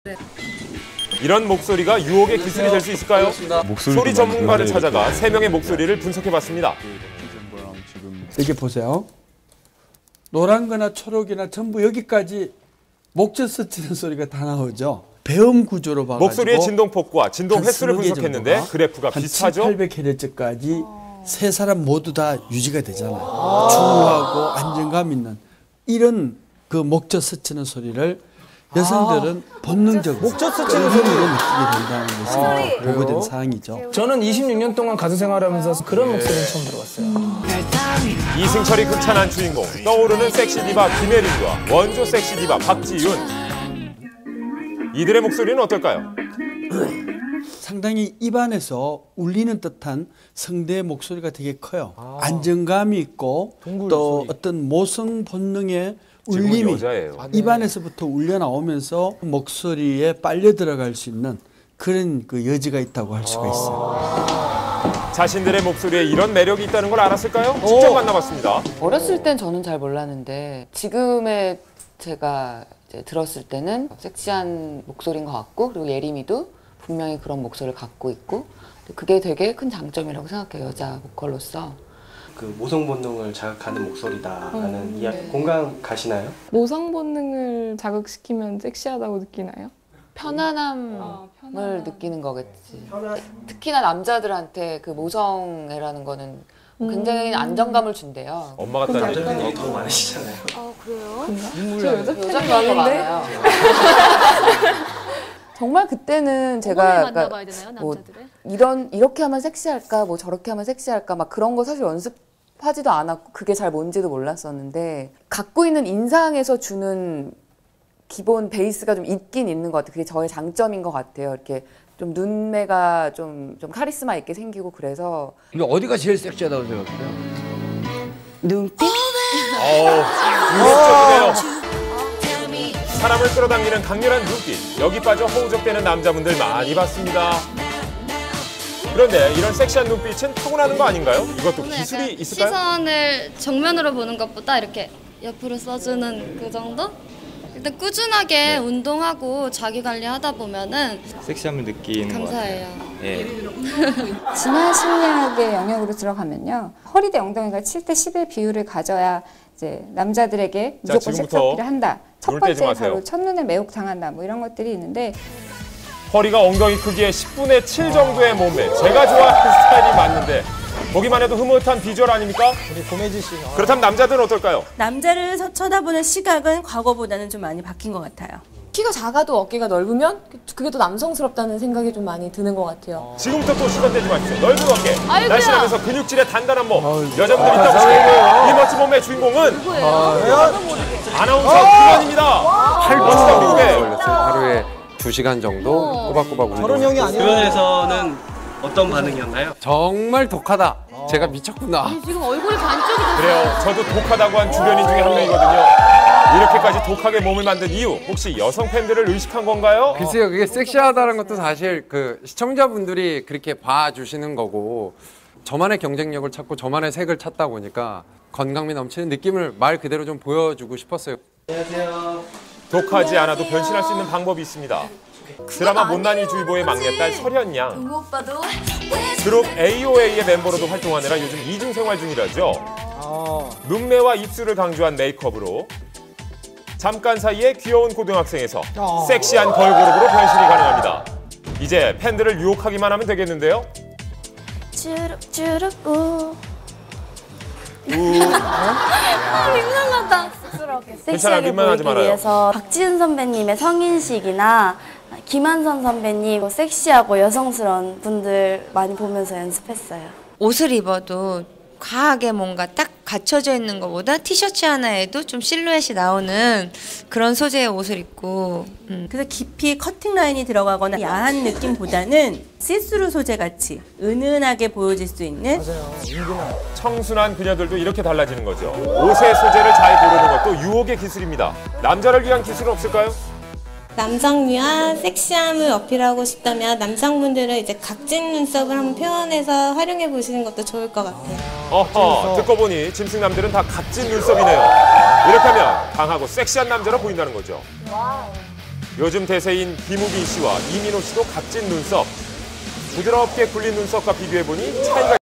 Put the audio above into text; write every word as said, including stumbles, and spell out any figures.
이런 목소리가 유혹의 기술이 될 수 있을까요? 소리 전문가를 찾아가 세 명의 목소리를 분석해봤습니다. 이게 보세요. 노란 거나 초록이나 전부 여기까지 목젖 스치는 소리가 다 나오죠. 배음 구조로 봐가지고 목소리의 진동폭과 진동 횟수를 분석했는데 그래프가 비슷하죠? 칠팔백 헤르츠까지 세 사람 모두 다 유지가 되잖아요. 중후하고 안정감 있는 이런 그 목젖 스치는 소리를 여성들은 본능적으로 목젖 스치는 소리를 느끼게 된다는 것이 보고된 사항이죠. 저는 이십육 년 동안 가수 생활하면서 그런 목소리를 처음 들어봤어요. 이승철이 극찬한 주인공, 떠오르는 섹시 디바 김혜림과 원조 섹시 디바 박지윤. 이들의 목소리는 어떨까요? 상당히 입안에서 울리는 듯한 성대의 목소리가 되게 커요. 아. 안정감이 있고 또 소리. 어떤 모성 본능의 울림이 입안에서부터 울려 나오면서 목소리에 빨려 들어갈 수 있는 그런 그 여지가 있다고 할 수가 있어요. 자신들의 목소리에 이런 매력이 있다는 걸 알았을까요? 직접 만나봤습니다. 어렸을 땐 저는 잘 몰랐는데 지금의 제가 이제 들었을 때는 섹시한 목소리인 것 같고, 그리고 예림이도 분명히 그런 목소리를 갖고 있고, 그게 되게 큰 장점이라고 생각해요, 여자 보컬로서. 그 모성 본능을 자극하는 목소리다라는 음, 이야기 네. 공감 가시나요? 모성 본능을 자극시키면 섹시하다고 느끼나요? 편안함을 어, 편안함. 느끼는 거겠지. 편안... 특히나 남자들한테 그 모성애라는 거는 굉장히 음... 안정감을 준대요. 엄마 같다는 남자들이 더 많으시잖아요. 아 그래요? 저 여자 팬이 많아요. 정말 그때는 제가 만나봐야 되나요, 남자들을? 뭐 이런 이렇게 하면 섹시할까, 뭐 저렇게 하면 섹시할까, 막 그런 거 사실 연습하지도 않았고 그게 잘 뭔지도 몰랐었는데 갖고 있는 인상에서 주는 기본 베이스가 좀 있긴 있는 것 같아요. 그게 저의 장점인 것 같아요. 이렇게 좀 눈매가 좀, 좀 카리스마 있게 생기고 그래서. 이게 어디가 제일 섹시하다고 생각해요? 눈빛? 어우, 눈빛적이네요. 사람을 끌어당기는 강렬한 눈빛. 여기 빠져 허우적대는 남자분들 많이 봤습니다. 그런데 이런 섹시한 눈빛은 타고나는 거 아닌가요? 이것도 기술이 있을까요? 시선을 정면으로 보는 것보다 이렇게 옆으로 써주는 그 정도? 일단 꾸준하게 네. 운동하고 자기 관리하다 보면은 섹시함을 느끼는 감사해요. 예. 진화 심리학의 영역으로 들어가면요, 허리대 엉덩이가 칠 대 십의 비율을 가져야 이제 남자들에게 무조건 섹시 어필을 한다. 첫 번째 바로 첫눈에 매혹 당한다. 뭐 이런 것들이 있는데, 허리가 엉덩이 크기의 십분의 칠 정도의 몸매. 제가 좋아하는 스타일이 맞는데 보기만 해도 흐뭇한 비주얼 아닙니까? 우리 고매지 씨. 그렇다면 남자들은 어떨까요? 남자를 쳐다보는 시각은 과거보다는 좀 많이 바뀐 것 같아요. 키가 작아도 어깨가 넓으면 그게 더 남성스럽다는 생각이 좀 많이 드는 것 같아요. 지금부터 또 시간 떼지 마십시오. 넓은 어깨, 아이고야. 날씬하면서 근육질의 단단한 몸. 아유, 여자분들 있다고 싶어요. 이 멋진 몸의 주인공은 누구예요? 아, 아나운서 김원입니다. 멋지다 미국에. 하루에 두 시간 정도 꼬박꼬박 운동. 저런 형이 아니에요. 주변에서는 어떤 반응이었나요? 정말 독하다. 어. 제가 미쳤구나. 아니, 지금 얼굴이 반쪽이 됐어요. 그래요. 저도 독하다고 한 주변인 중에 한 명이거든요. 이렇게까지 독하게 몸을 만든 이유, 혹시 여성 팬들을 의식한 건가요? 글쎄요, 그게 섹시하다는 것도 사실 그 시청자분들이 그렇게 봐주시는 거고, 저만의 경쟁력을 찾고 저만의 색을 찾다 보니까 건강미 넘치는 느낌을 말 그대로 좀 보여주고 싶었어요. 안녕하세요. 독하지 않아도 변신할 수 있는 방법이 있습니다. 드라마 못난이 주의보의 막내딸 설현 양. 그룹 에이오에이의 멤버로도 활동하느라 요즘 이중 생활 중이라죠. 아. 눈매와 입술을 강조한 메이크업으로 잠깐 사이에 귀여운 고등학생에서 아. 섹시한 걸그룹으로 변신이 가능합니다. 이제 팬들을 유혹하기만 하면 되겠는데요. 주룩주룩 우. 우. 민망하다. 섹시하게 보이기 위해서 박지은 선배님의 성인식이나 김한선 선배님 섹시하고 여성스러운 분들 많이 보면서 연습했어요. 옷을 입어도 과하게 뭔가 딱 갖춰져 있는 것보다 티셔츠 하나에도 좀 실루엣이 나오는 그런 소재의 옷을 입고 음. 그래서 깊이 커팅 라인이 들어가거나 야한 느낌보다는 시스루 소재 같이 은은하게 보여질 수 있는. 맞아요. 청순한 그녀들도 이렇게 달라지는 거죠. 옷의 소재를 잘 고르는 것도 유혹의 기술입니다. 남자를 위한 기술은 없을까요? 남성미와 섹시함을 어필하고 싶다면 남성분들은 이제 각진 눈썹을 한번 표현해서 활용해 보시는 것도 좋을 것 같아요. 어허, 듣고 보니 짐승남들은 다 각진 눈썹이네요. 이렇게 하면 강하고 섹시한 남자로 보인다는 거죠. 요즘 대세인 김우빈 씨와 이민호 씨도 각진 눈썹. 부드럽게 굴린 눈썹과 비교해보니 차이가